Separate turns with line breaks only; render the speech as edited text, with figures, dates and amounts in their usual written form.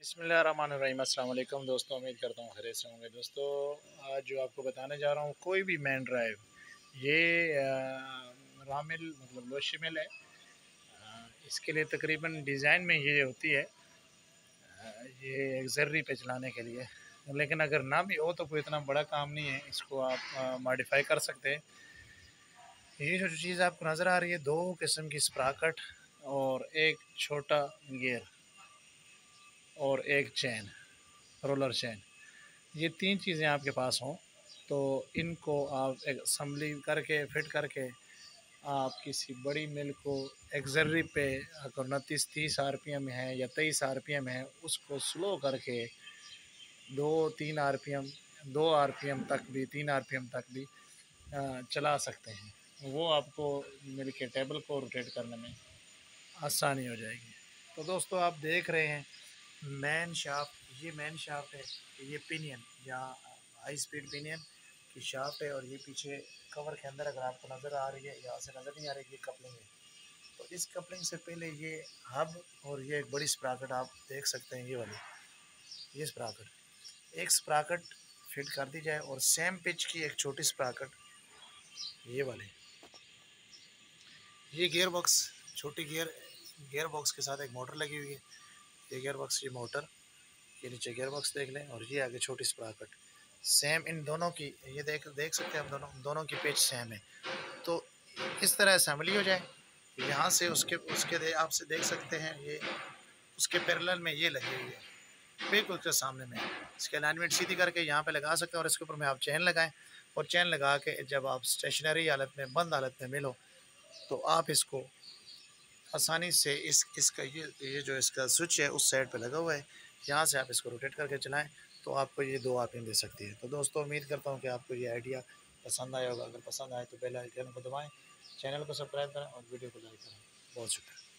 बिस्मिल्लाहिर्रहमानिर्रहीम। अस्सलाम वालेकुम दोस्तों, उम्मीद करता हूँ खैरियत से होंगे। दोस्तों, आज जो आपको बताने जा रहा हूँ, कोई भी मैन ड्राइव, ये रामिल मतलब लोशिमिल है। इसके लिए तकरीबन डिज़ाइन में ये होती है, ये एक्सर्री पे चलाने के लिए। लेकिन अगर ना भी हो तो कोई इतना बड़ा काम नहीं है, इसको आप मॉडिफाई कर सकते हैं। ये जो चीज़ आपको नज़र आ रही है, दो किस्म की स्प्रॉकेट और एक छोटा गियर और एक चैन, रोलर चैन, ये तीन चीज़ें आपके पास हों तो इनको आप एक असम्बली करके फिट करके आप किसी बड़ी मिल को एक्सर्री पे, अगर 29-30 आरपीएम है या 23 आरपीएम है, उसको स्लो करके 2-3 आरपीएम, 2 आरपीएम तक भी, 3 आरपीएम तक भी चला सकते हैं। वो आपको मिल के टेबल को रोटेट करने में आसानी हो जाएगी। तो दोस्तों, आप देख रहे हैं मैन शाफ्ट, ये मैन शाफ्ट है, ये पिनियन या हाई स्पीड पिनियन की शाफ्ट है। और ये पीछे कवर के अंदर अगर आपको नज़र आ रही है, यहाँ से नज़र नहीं आ रही, ये कपलिंग है। तो इस कपलिंग से पहले ये हब और ये एक बड़ी स्प्रॉकेट आप देख सकते हैं, ये वाली, ये स्प्रॉकेट, एक स्प्रॉकेट फिट कर दी जाए और सेम पिच की एक छोटी स्प्रॉकेट, ये वाली, ये गियर बॉक्स, छोटी गियर बॉक्स के साथ एक मोटर लगी हुई है। ये गियर बॉक्स, ये मोटर, ये नीचे गियर बॉक्स देख लें, और ये आगे छोटी स्प्रॉकेट सेम इन दोनों की, ये देख देख सकते हैं हम, दोनों की पिच सेम है। तो इस तरह असेंबली हो जाए, यहाँ से उसके उसके आप से देख सकते हैं, ये उसके पैरेलल में ये लगी हुई है, बिल्कुल उसके सामने में। इसकी अलाइनमेंट सीधी करके यहाँ पे लगा सकते हैं और इसके ऊपर में आप चैन लगाएं, और चैन लगा के जब आप स्टेशनरी हालत में, बंद हालत में मिलो, तो आप इसको आसानी से इसका ये जो इसका स्विच है उस साइड पे लगा हुआ है, यहाँ से आप इसको रोटेट करके चलाएं तो आपको ये 2 आरपीएम दे सकती है। तो दोस्तों, उम्मीद करता हूँ कि आपको ये आइडिया पसंद आया होगा। अगर पसंद आए तो बेल आइकन को दबाएं, चैनल को सब्सक्राइब करें और वीडियो को लाइक करें। बहुत शुक्रिया।